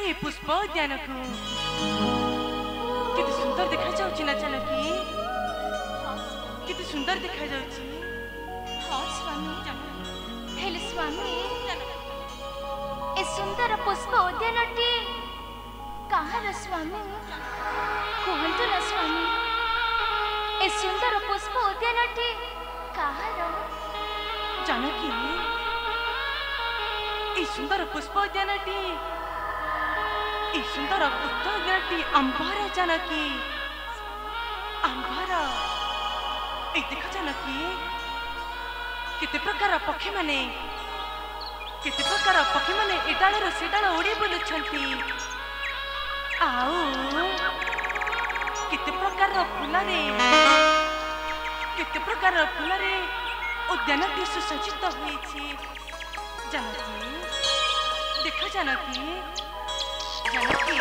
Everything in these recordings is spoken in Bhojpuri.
ए पुष्प उद्यान को कितने सुंदर देखा जाउची ना जानकी कितने सुंदर देखा जाउची। हाँ स्वामी हेले स्वामी ए सुंदर पुष्प उद्यानटी कहार स्वामी कहतु ना स्वामी ए सुंदर पुष्प उद्यानटी कहार जानकी ए सुंदर पुष्प उद्यानटी ए सुंदर उद्यानटी अंबार जानकी अंबार ए देखा जानकी केते प्रकार पक्षी माने केते प्रकार पक्षी माने ए डालर से डाल उड़ी बुलुछंती आउ केते प्रकार फूल रे केते प्रकार फूल रे उद्यानटी सुसज्जित होईछि जानकी देखा जानकी जानकी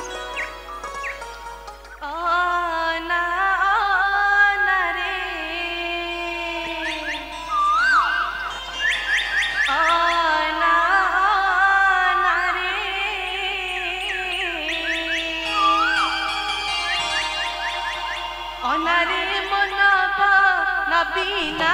आना आना रे आना आना रे आना रे मनबा नबीना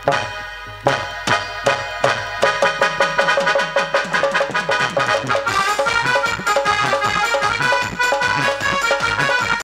हाँ